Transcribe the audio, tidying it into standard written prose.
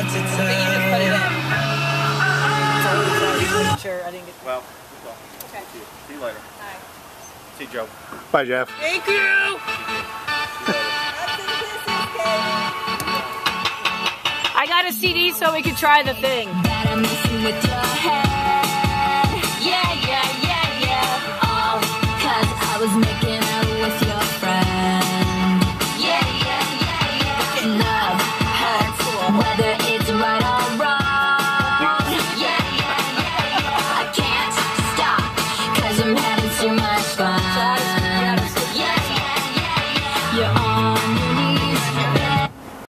to I tell. think you just put it in. Sure, I didn't get. Well, Okay. see you later. Bye. See Joe. Bye, Jeff. Thank you. I got a CD so we could try the thing. That I'm messing with your head. Yeah, yeah, yeah, yeah. All 'cause I was making